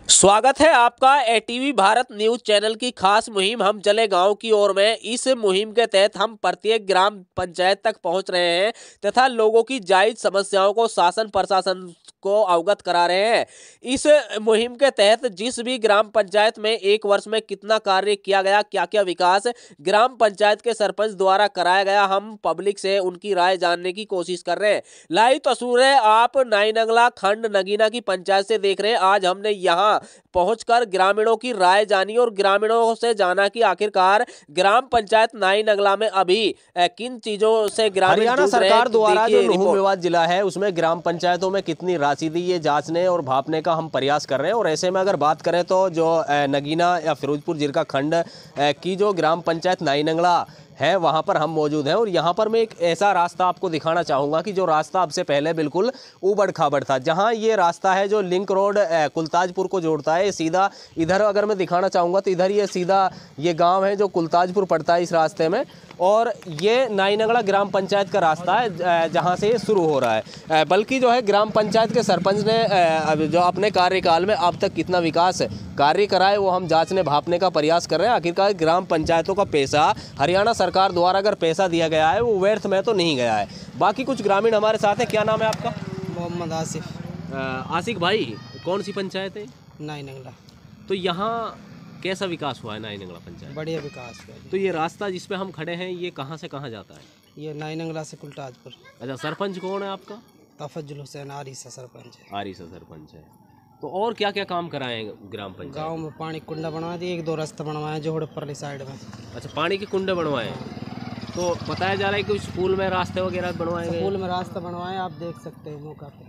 स्वागत है आपका एटीवी भारत न्यूज चैनल की खास मुहिम हम चले गांव की ओर में। इस मुहिम के तहत हम प्रत्येक ग्राम पंचायत तक पहुंच रहे हैं तथा लोगों की जायज समस्याओं को शासन प्रशासन को अवगत करा रहे हैं। इस मुहिम के तहत जिस भी ग्राम पंचायत में एक वर्ष में कितना कार्य किया गया, क्या क्या विकास ग्राम पंचायत के सरपंच द्वारा कराया गया, हम पब्लिक से उनकी राय जानने की कोशिश कर रहे हैं। लाइव तस्वीरें आप नाईनंगला खंड नगीना की पंचायत से देख रहे हैं। आज हमने यहाँ पहुंचकर ग्रामीणों की राय जानी और ग्रामीणों से जाना कि आखिरकार ग्राम पंचायत नाईनंगला में अभी किन चीजों से ग्रामीण हरियाणा सरकार द्वारा जो नुहू मेवात जिला है उसमें ग्राम पंचायतों में कितनी राशि दी, ये जांचने और भापने का हम प्रयास कर रहे हैं। और ऐसे में अगर बात करें तो जो नगीना या फिरोजपुर जिला खंड की जो ग्राम पंचायत नाईनंगला है वहाँ पर हम मौजूद हैं। और यहाँ पर मैं एक ऐसा रास्ता आपको दिखाना चाहूँगा कि जो रास्ता अब से पहले बिल्कुल ऊबड़ खाबड़ था। जहाँ ये रास्ता है जो लिंक रोड कुलताजपुर को जोड़ता है, सीधा इधर अगर मैं दिखाना चाहूँगा तो इधर ये सीधा ये गांव है जो कुलताजपुर पड़ता है इस रास्ते में। और ये नाईनंगला ग्राम पंचायत का रास्ता है जहाँ से शुरू हो रहा है। बल्कि जो है ग्राम पंचायत के सरपंच ने जो अपने कार्यकाल में अब तक कितना विकास कार्य कराए वो हम जांचने भापने का प्रयास कर रहे हैं। आखिरकार ग्राम पंचायतों का पैसा हरियाणा सरकार द्वारा अगर पैसा दिया गया है वो व्यर्थ में तो नहीं गया है। बाकी कुछ ग्रामीण हमारे साथ है। क्या नाम है आपका? मोहम्मद आसिफ। आसिफ भाई, कौन सी पंचायत है? नाईनंगला। तो यहाँ कैसा विकास हुआ है नाईनंगला पंचायत? बढ़िया विकास हुआ। तो ये रास्ता जिस पे हम खड़े हैं ये कहाँ से कहाँ जाता है? ये नाईनंगला से कुलताजपुर। अच्छा, सरपंच कौन है आपका? तफज्जुल हुसैन आरिसा सरपंच है। आरिसा सरपंच है। तो और क्या क्या काम कराए ग्राम पंचायत? गांव में पानी कुंडा बनवा दिए, एक दो रास्ते बनवाए जोड़ परली साइड में। अच्छा, पानी के कुंडे बनवाए। तो बताया जा रहा है कि स्कूल में रास्ते वगैरह बनवाए गए। स्कूल में रास्ता बनवाए, आप देख सकते हैं मौका पे।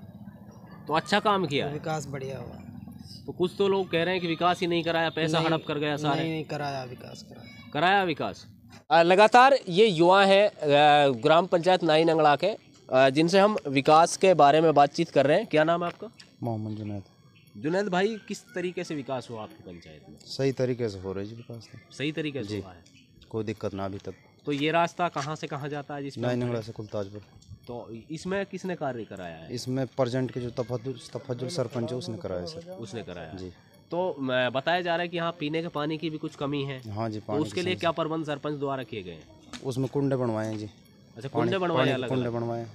तो अच्छा काम किया, विकास बढ़िया हुआ। तो कुछ तो लोग कह रहे हैं कि विकास ही नहीं कराया, पैसा हड़प कर गया सारे। नहीं कराया, विकास कराया विकास। लगातार ये युवा हैं ग्राम पंचायत नाईनंगला के जिनसे हम विकास के बारे में बातचीत कर रहे हैं। क्या नाम है आपका? मोहम्मद जुनैद। जुनैद भाई, किस तरीके से विकास हुआ आपकी पंचायत में? सही तरीके से हो रही है विकास। सही तरीके से हुआ है, कोई दिक्कत ना अभी तक। तो ये रास्ता कहाँ से कहाँ जाता है जिसमें? नाईनंगला से कुलताजपुर। तो इसमें किसने कार्य कराया है? इसमें प्रेजेंट के जो तफज्जुल सरपंच है उसने कराया सर। उसने कराया जी। तो बताया जा रहा है कि यहाँ पीने के पानी की भी कुछ कमी है। हाँ जी। तो उसके लिए क्या प्रबंध सरपंच द्वारा किए गए हैं? उसमें कुंडे बनवाए हैं जी। अच्छा, कुंडे बनवाए अलग? कुंडे बनवाए।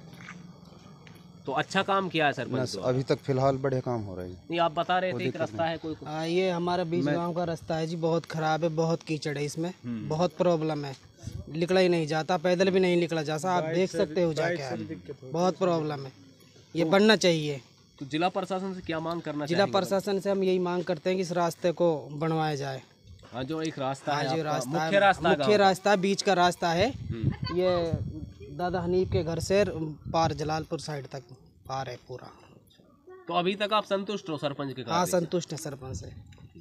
तो अच्छा काम किया है सरपंच। अभी तक फिलहाल बढ़िया काम हो रहा है। नहीं, आप बता रहे थे एक रास्ता है कोई? ये हमारे बीच गांव का रास्ता है जी, बहुत खराब है, बहुत कीचड़ है इसमें, बहुत प्रॉब्लम है, निकला ही नहीं जाता, पैदल भी नहीं निकला जाता। आप देख सकते हो जाके, बहुत प्रॉब्लम है, ये बनना चाहिए। तो जिला प्रशासन से क्या मांग करना चाहिए? जिला प्रशासन से हम यही मांग करते हैं कि इस रास्ते को बनवाया जाए। हाँ, जो एक रास्ता है, मुख्य रास्ता बीच का रास्ता है, ये दादा हनीफ के घर से पार जलालपुर साइड तक पार है पूरा। तो अभी तक आप संतुष्ट हो सरपंच के? हाँ, संतुष्ट है सरपंच से।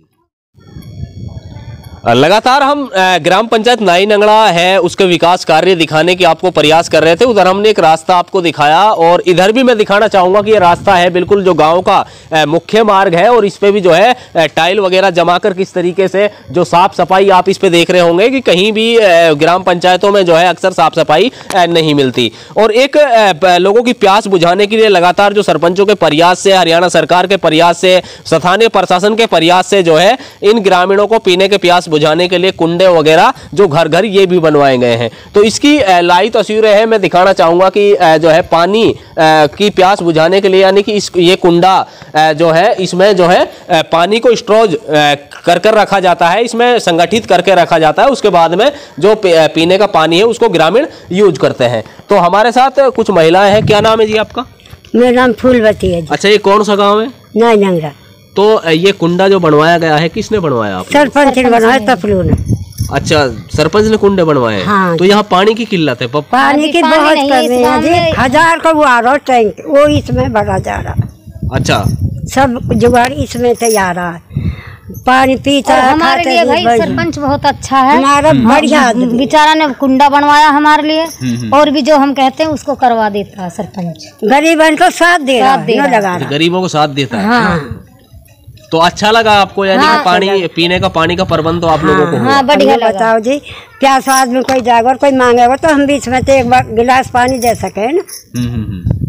लगातार हम ग्राम पंचायत नाईनंगला है उसके विकास कार्य दिखाने की आपको प्रयास कर रहे थे। उधर हमने एक रास्ता आपको दिखाया और इधर भी मैं दिखाना चाहूंगा कि ये रास्ता है बिल्कुल जो गांव का मुख्य मार्ग है। और इस पे भी जो है टाइल वगैरह जमाकर किस तरीके से जो साफ सफाई आप इस पे देख रहे होंगे कि कहीं भी ग्राम पंचायतों में जो है अक्सर साफ सफाई नहीं मिलती। और एक लोगों की प्यास बुझाने के लिए लगातार जो सरपंचों के प्रयास से, हरियाणा सरकार के प्रयास से, स्थानीय प्रशासन के प्रयास से जो है इन ग्रामीणों को पीने के प्यास बुझाने के लिए कुंडे वगैरह जो घर घर ये भी बनवाए गए हैं। तो इसकी लाइव तस्वीरें हैं, मैं दिखाना चाहूंगा कि जो है पानी की प्यास बुझाने के लिए, यानी कि ये कुंडा जो है इसमें जो है पानी को स्टोरेज कर रखा जाता है, इसमें संगठित करके रखा जाता है। उसके बाद में जो पीने का पानी है उसको ग्रामीण यूज करते हैं। तो हमारे साथ कुछ महिलाएं हैं। क्या नाम है जी आपका? मेरा नाम फूलवती है जी। अच्छा, ये कौन सा गाँव है? नाईनंगला। तो ये कुंडा जो बनवाया गया है किसने बनवाया? आप? सरपंच ने बनवाया, तफलू ने। अच्छा, सरपंच ने कुंडे बनवाए। हाँ। तो यहाँ पानी की किल्लत है? पानी की बहुत कमी है जी। 1000 का वो आ रहा टैंक, वो इसमें भरा जा रहा। अच्छा, सब जुगाड़ इसमें तैयार है, पानी पीता है। हमारे लिए भाई सरपंच बहुत अच्छा है, हमारा बढ़िया बेचारा ने कुंडा बनवाया हमारे लिए। और भी जो हम कहते हैं उसको करवा देता है सरपंच। गरीबन को साथ दे रहा, गरीबों को साथ देता है। हाँ। तो अच्छा लगा आपको, यानी कि पानी पीने का पानी का प्रबंध तो आप लोगों को? हाँ, बढ़िया। बताओ जी, प्यास आदमी कोई जाएगा और कोई मांगेगा तो हम बीच में तो एक बार गिलास पानी दे सके ना।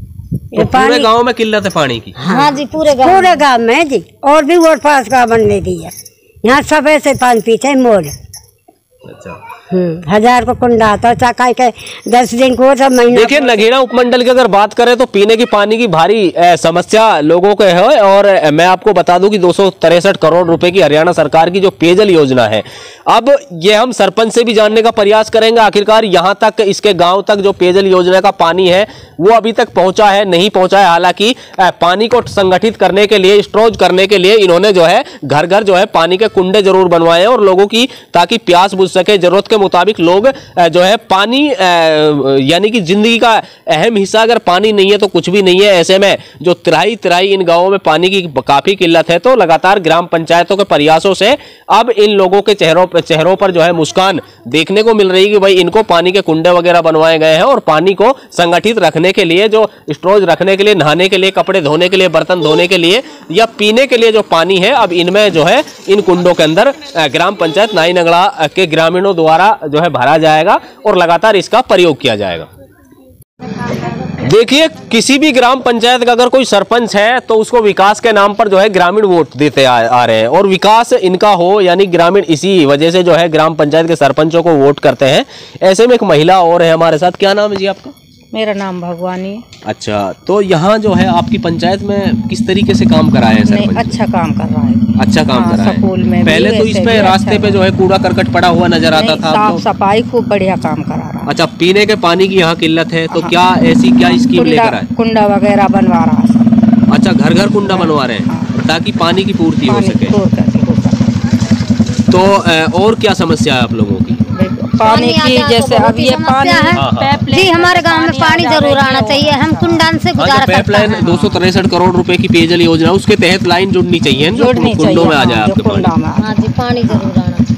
तो पूरे गांव में किल्लत है पानी की? हाँ जी, पूरे गांव में जी। और भी वोट पास का बनने दी है, यहाँ सब ऐसे पानी पीते हैं मोल। अच्छा। 1000 को कुंडा आता चाकाई के 10 दिन को सब महीना। देखिए, नगीना उपमंडल की अगर बात करें तो पीने की पानी की भारी समस्या लोगों को है। और मैं आपको बता दूं कि 263 करोड़ रुपए की हरियाणा सरकार की जो पेयजल योजना है, अब ये हम सरपंच से भी जानने का प्रयास करेंगे आखिरकार यहाँ तक, इसके गांव तक जो पेयजल योजना का पानी है वो अभी तक पहुंचा है नहीं पहुंचा है। हालांकि पानी को संगठित करने के लिए, स्टोरेज करने के लिए इन्होंने जो है घर घर जो है पानी के कुंडे जरूर बनवाए हैं और लोगों की, ताकि प्यास बुझ सके। जरूरत के मुताबिक लोग जो है पानी, यानी कि जिंदगी का अहम हिस्सा, अगर पानी नहीं है तो कुछ भी नहीं है। ऐसे में जो तिराई इन गांवों में पानी की काफी किल्लत है, तो लगातार ग्राम पंचायतों के प्रयासों से अब इन लोगों के चेहरों पर जो है मुस्कान देखने को मिल रही है कि भाई इनको पानी के कुंडे वगैरह बनवाए गए हैं और पानी को संगठित रखने के लिए, जो स्टोरेज रखने के लिए, नहाने के लिए, कपड़े धोने के लिए, बर्तन धोने के लिए या पीने के लिए जो पानी है, अब इनमें जो है इन कुंडों के अंदर ग्राम पंचायत नाई नंगला के ग्रामीणों द्वारा जो है भरा जाएगा और लगातार इसका प्रयोग किया जाएगा। देखिए, किसी भी ग्राम पंचायत का अगर कोई सरपंच है तो उसको विकास के नाम पर जो है ग्रामीण वोट देते आ रहे हैं और विकास इनका हो, यानी ग्रामीण इसी वजह से जो है ग्राम पंचायत के सरपंचों को वोट करते हैं। ऐसे में एक महिला और है हमारे साथ। क्या नाम है जी आपका? मेरा नाम भगवानी है। अच्छा, तो यहाँ जो है आपकी पंचायत में किस तरीके से काम करा है सरपंच? अच्छा काम कर रहा है। अच्छा काम कर रहा है। स्कूल में पहले तो इस पे रास्ते पे जो है कूड़ा करकट पड़ा हुआ नजर आता था, साफ सफाई खूब बढ़िया काम करा रहा है। अच्छा, पीने के पानी की यहाँ किल्लत है, तो क्या ऐसी क्या स्कीम लेकर आए? कुंडा वगैरह बनवा रहा है। अच्छा, घर घर कुंडा बनवा रहे हैं ताकि पानी की पूर्ति हो सके। तो और क्या समस्या है आप लोगों की? पानी की, जैसे अब ये पानी है जी, हमारे गांव में पानी जरूर आना चाहिए। हम कुंडान से गुजारा करते हैं। पाइपलाइन 263 करोड़ रुपए की पेयजल योजना, उसके तहत लाइन जुड़नी चाहिए जो कुंडों में आ जाए आपके पानी। हाँ जी, पानी जरूर आना चाहिए।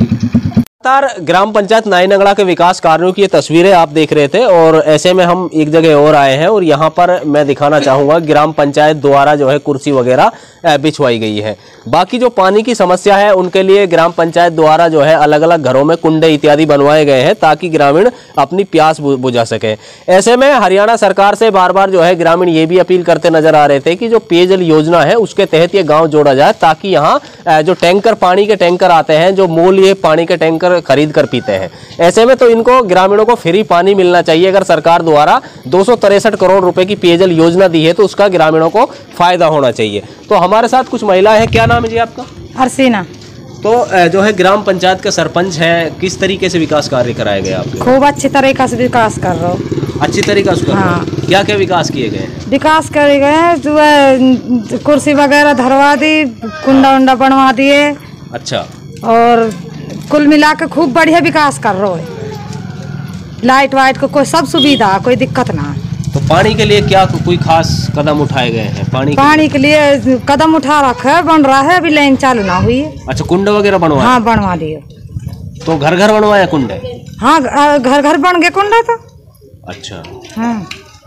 ग्राम पंचायत नाई नंगला के विकास कार्यों की ये तस्वीरें आप देख रहे थे और ऐसे में हम एक जगह और आए हैं और यहाँ पर मैं दिखाना चाहूंगा ग्राम पंचायत द्वारा जो है कुर्सी वगैरह बिछवाई गई है। बाकी जो पानी की समस्या है उनके लिए ग्राम पंचायत द्वारा जो है अलग अलग घरों में कुंडे इत्यादि बनवाए गए हैं ताकि ग्रामीण अपनी प्यास बुझा सके। ऐसे में हरियाणा सरकार से बार बार जो है ग्रामीण ये भी अपील करते नजर आ रहे थे कि जो पेयजल योजना है उसके तहत ये गाँव जोड़ा जाए ताकि यहाँ जो टैंकर, पानी के टैंकर आते हैं, जो मूल ये पानी के टैंकर खरीद कर पीते हैं, ऐसे में तो इनको ग्रामीणों को फ्री पानी मिलना चाहिए। अगर सरकार द्वारा 263 करोड़ रुपए की पेयजल योजना दी है तो उसका ग्रामीणों को फायदा होना चाहिए। तो हमारे साथ कुछ महिलाएं हैं। क्या नाम है जी आपका? हरसीना। तो जो है ग्राम पंचायत का सरपंच है, किस तरीके से विकास कार्य कराए गए आपके? खूब अच्छी तरीके से विकास कर रहे हो। अच्छी तरीके से? हाँ। क्या क्या विकास किए गए? विकास करे गए जो कुर्सी वगैरह धरवा दी, कुंडा उंडा बनवा दिए। अच्छा। और कुल मिला के खूब बढ़िया विकास कर रहे हो। लाइट वाइट को कोई सब सुविधा, कोई दिक्कत ना। तो पानी के लिए क्या कोई खास कदम उठाए गए हैं? पानी के लिए कदम उठा रखा है, बन रहा है, अभी लाइन चालू ना हुई है। अच्छा, कुंडे वगैरह बनवाए? हाँ, बनवा दिए। तो घर घर बनवाया कुंडे? हाँ, घर घर बन गए कुंडा तो। अच्छा। हाँ।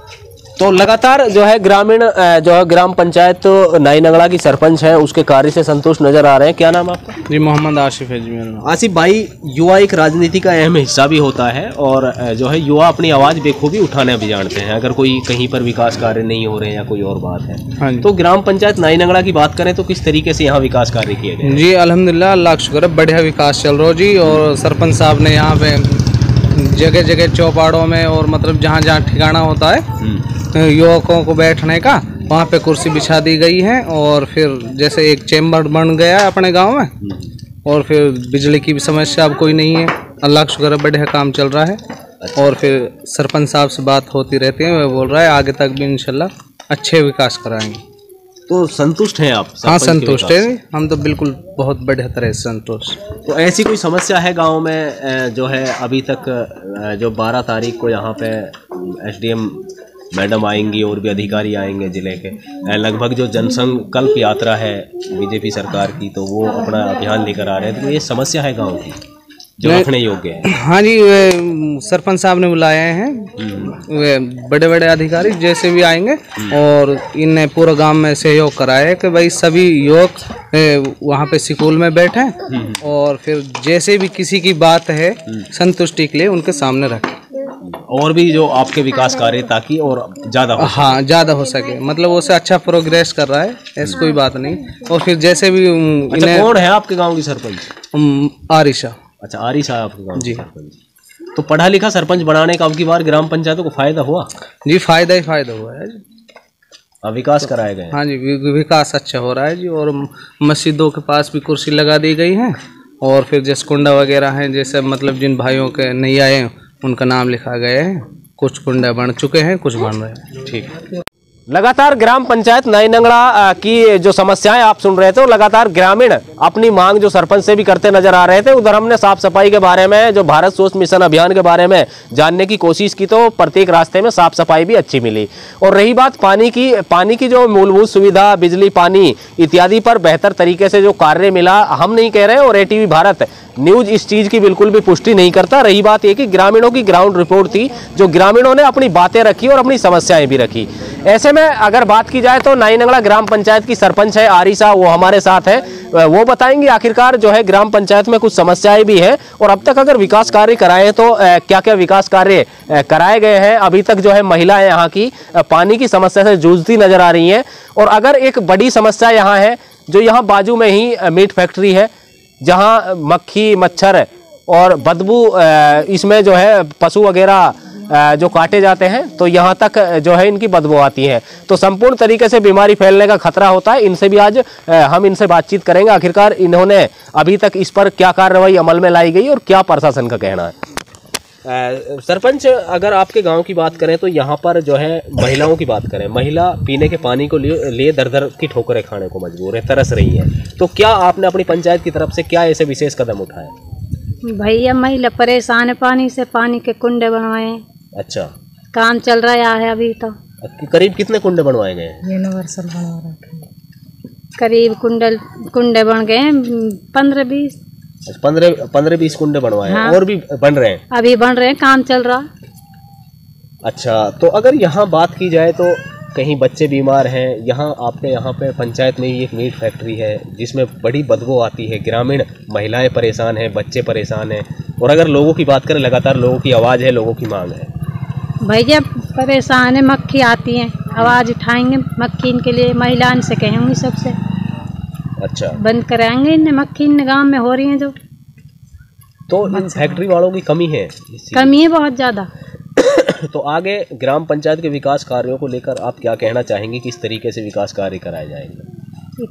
तो लगातार जो है ग्रामीण जो है ग्राम पंचायत नाई नंगला की सरपंच है उसके कार्य से संतुष्ट नजर आ रहे हैं। क्या नाम है आपका? जी, मोहम्मद आसिफ है जी मेरा नाम। आसिफ भाई, युवा एक राजनीति का अहम हिस्सा भी होता है और जो है युवा अपनी आवाज बेखूबी उठाने भी जानते हैं अगर कोई कहीं पर विकास कार्य नहीं हो रहे हैं या कोई और बात है। हाँ, तो ग्राम पंचायत नाई नंगला की बात करें तो किस तरीके से यहाँ विकास कार्य किए गए? जी अल्हम्दुलिल्लाह, अल्लाह का शुक्र है, बढ़िया विकास चल रहा है जी। और सरपंच साहब ने यहाँ पे जगह जगह चौपाड़ों में और मतलब जहाँ जहाँ ठिकाना होता है युवकों को बैठने का, वहाँ पे कुर्सी बिछा दी गई है। और फिर जैसे एक चैम्बर बन गया है अपने गांव में और फिर बिजली की भी समस्या अब कोई नहीं है। अल्लाह का शुक्र है, बढ़िया काम चल रहा है। और फिर सरपंच साहब से बात होती रहती है, वो बोल रहा है आगे तक भी इंशाल्लाह अच्छे विकास कराएंगे। तो संतुष्ट हैं आप? हाँ, संतुष्ट है, हम तो बिल्कुल बहुत बढ़िया तरह से संतुष्ट। तो ऐसी कोई समस्या है गांव में जो है अभी तक, जो 12 तारीख को यहाँ पे SDM मैडम आएंगी और भी अधिकारी आएंगे जिले के, लगभग जो जनसंकल्प यात्रा है बीजेपी सरकार की, तो वो अपना अभियान लेकर आ रहे हैं, तो ये समस्या है गांव की जो रखने योग्य है? हाँ जी, वे सरपंच साहब ने बुलाए हैं, वे बड़े बड़े अधिकारी जैसे भी आएंगे और इनने पूरा गांव में सहयोग कराया है कि भाई सभी युवक वहाँ पे स्कूल में बैठे और फिर जैसे भी किसी की बात है संतुष्टि के लिए उनके सामने रखें। और भी जो आपके विकास कार्य ताकि और ज्यादा हो। हाँ, ज़्यादा हो सके, मतलब उससे अच्छा प्रोग्रेस कर रहा है, ऐसी कोई बात नहीं। और फिर जैसे भी अच्छा, कौन है आपके गांव की सरपंच? आरिशा। अच्छा, आरिशा है आपके गांव की सरपंच। तो पढ़ा लिखा सरपंच बनाने का अब की बार ग्राम पंचायतों को फायदा हुआ? जी, फायदा ही फायदा हुआ है जी। विकास कराए गए? हाँ जी, विकास अच्छा हो रहा है जी। और मस्जिदों के पास भी कुर्सी लगा दी गई है। और फिर जैसे कुंडा वगैरह हैं, जैसे मतलब जिन भाइयों के नहीं आए उनका नाम लिखा गया है। कुछ कुंडा बन चुके हैं, कुछ बन रहे हैं। ठीक। लगातार ग्राम पंचायत नई नंगड़ा की जो समस्याएं आप सुन रहे थे, लगातार ग्रामीण अपनी मांग जो सरपंच से भी करते नजर आ रहे थे। उधर हमने साफ सफाई के बारे में, जो भारत स्वच्छ मिशन अभियान के बारे में जानने की कोशिश की, तो प्रत्येक रास्ते में साफ सफाई भी अच्छी मिली। और रही बात पानी की जो मूलभूत सुविधा, बिजली, पानी इत्यादि पर बेहतर तरीके से जो कार्य मिला, हम नहीं कह रहे और एटीवी भारत न्यूज इस चीज की बिल्कुल भी पुष्टि नहीं करता। रही बात ये कि ग्रामीणों की ग्राउंड रिपोर्ट थी, जो ग्रामीणों ने अपनी बातें रखी और अपनी समस्याएं भी रखी। ऐसे में अगर बात की जाए तो नई नंगड़ा ग्राम पंचायत की सरपंच है आरिशा, वो हमारे साथ है। वो बताएंगे आखिरकार जो है ग्राम पंचायत में कुछ समस्याएं भी है और अब तक अगर विकास कार्य कराए हैं तो क्या क्या विकास कार्य कराए गए हैं। अभी तक जो है महिलाएं यहाँ की पानी की समस्या से जूझती नजर आ रही हैं। और अगर एक बड़ी समस्या यहाँ है, जो यहाँ बाजू में ही मीट फैक्ट्री है, जहाँ मक्खी, मच्छर और बदबू इसमें जो है पशु वगैरह जो काटे जाते हैं, तो यहाँ तक जो है इनकी बदबू आती है, तो संपूर्ण तरीके से बीमारी फैलने का खतरा होता है। इनसे भी आज हम इनसे बातचीत करेंगे, आखिरकार इन्होंने अभी तक इस पर क्या कार्रवाई अमल में लाई गई और क्या प्रशासन का कहना है। सरपंच, अगर आपके गांव की बात करें तो यहाँ पर जो है महिलाओं की बात करें, महिला पीने के पानी को लिए दर दर की ठोकरें खाने को मजबूर है, तरस रही है, तो क्या आपने अपनी पंचायत की तरफ से क्या ऐसे विशेष कदम उठाए? भैया, महिला परेशान है पानी से, पानी के कुंडे बनवाए। अच्छा, काम चल रहा है अभी तो। करीब कितने कुंडे बनवाए गए? यूनिवर्सल बनवा रखे, करीब कुंडे बन गए 15-20। 15-20 कुंडे बनवाए। हाँ। और भी बन रहे हैं? अभी बन रहे हैं, काम चल रहा। अच्छा, तो अगर यहाँ बात की जाए तो कहीं बच्चे बीमार हैं, यहाँ आपके यहाँ पे पंचायत में ही एक मीट फैक्ट्री है जिसमें बड़ी बदबू आती है, ग्रामीण महिलाएं परेशान हैं, बच्चे परेशान हैं, और अगर लोगों की बात करें, लगातार लोगों की आवाज़ है, लोगों की मांग है। भैया परेशान है, मक्खी आती है, आवाज़ उठाएंगे मक्खी इनके लिए, महिला से कहेंगे सबसे। अच्छा, बंद कराएंगे इन्हें, मक्खी इन गाँव में हो रही है जो। तो इन फैक्ट्री वालों की कमी है? कमी है बहुत ज़्यादा। तो आगे ग्राम पंचायत के विकास कार्यों को लेकर आप क्या कहना चाहेंगे, किस तरीके से विकास कार्य कराए जाएंगे?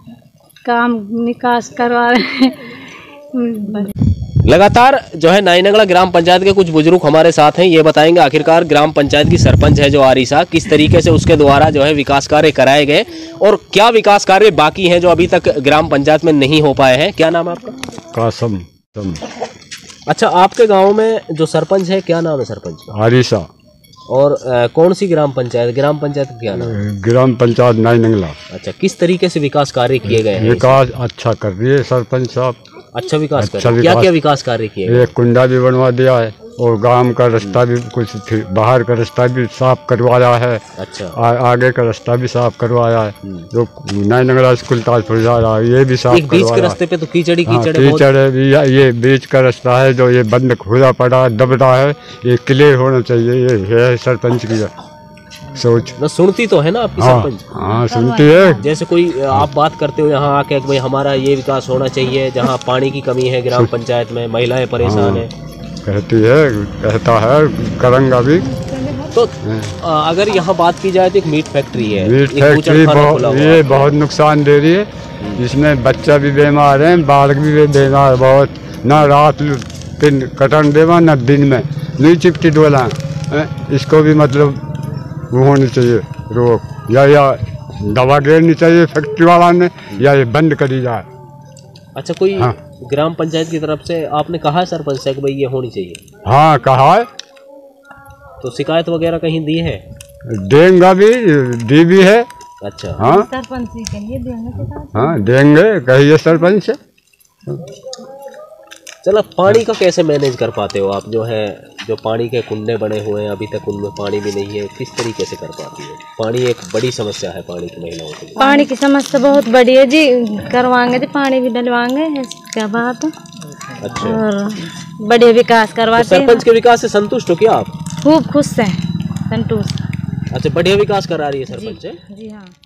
विकास करवा रहे हैं। लगातार जो है नई नंगड़ा ग्राम पंचायत के कुछ बुजुर्ग हमारे साथ हैं, ये बताएंगे आखिरकार ग्राम पंचायत की सरपंच है जो आरिशा, किस तरीके से उसके द्वारा जो है विकास कार्य कराए गए और क्या विकास कार्य बाकी हैं जो अभी तक ग्राम पंचायत में नहीं हो पाए हैं। क्या नाम है आपका? कासम। अच्छा, आपके गांव में जो सरपंच है, क्या नाम है सरपंच का? आरिशा। और कौन सी ग्राम पंचायत? ग्राम पंचायत का क्या नाम है? ग्राम पंचायत नई नंगला। अच्छा, किस तरीके से विकास कार्य किए गए हैं? विकास अच्छा कर रही है सरपंच साहब। अच्छा विकास कार्य, क्या क्या विकास कार्य किए गए? एक कुंडा भी बनवा दिया है और गांव का रास्ता भी, कुछ बाहर का रास्ता भी साफ करवाया है। अच्छा, आगे का रास्ता भी साफ करवाया है, जो नई नंगला स्कूल ताजपुर जा रहा है ये भी साफ करवाया। बीच के रास्ते पे तो कीचड़ कीचड़ है, ये बीच का रास्ता है जो ये बंद खुला पड़ा दब रहा है, ये क्लियर होना चाहिए। ये है सरपंच की सोच। ना सुनती तो है ना आपकी सरपंच? हाँ सुनती है। जैसे कोई आप बात करते हो यहाँ आके भाई हमारा ये विकास होना चाहिए, जहाँ पानी की कमी है ग्राम पंचायत में, महिलाएं परेशान है, कहती है, कहता है, करूँगा भी। तो अगर यहाँ बात की जाए तो एक मीट फैक्ट्री है, मीट फैक्ट्री ये बहुत नुकसान दे रही है, इसमें बच्चा भी बीमार है, बालक भी बीमार, बहुत ना रात दिन कटन देवा ना दिन में नहीं चिपटी डोला, इसको भी मतलब वो होनी चाहिए रोक, या दवा देनी चाहिए फैक्ट्री वाला ने, या ये बंद करी जाए। अच्छा, कोई ग्राम पंचायत की तरफ से आपने कहा है सरपंच से कि भाई ये होनी चाहिए? हाँ कहा है। तो शिकायत वगैरह कहीं दी है? देंगे भी, दी भी है। अच्छा, हाँ सरपंच के लिए देंगे। हाँ देंगे, कहिए सरपंच से। चलो, पानी का कैसे मैनेज कर पाते हो आप? जो पानी के कुंडे बने हुए हैं अभी तक उनमें पानी भी नहीं है, किस तरीके से कर पाती है? पानी एक बड़ी समस्या है पानी की महिलाओं के लिए। पानी की समस्या बहुत बड़ी है जी, करवाएंगे जी, पानी भी डलवाएंगे, क्या बात है। अच्छा, और बड़े विकास करवाते हैं। सरपंच के विकास से संतुष्ट हो क्या आप? खूब खुश हैं, संतुष्ट। अच्छा, बढ़िया विकास करा रही है सरपंच। जी हाँ।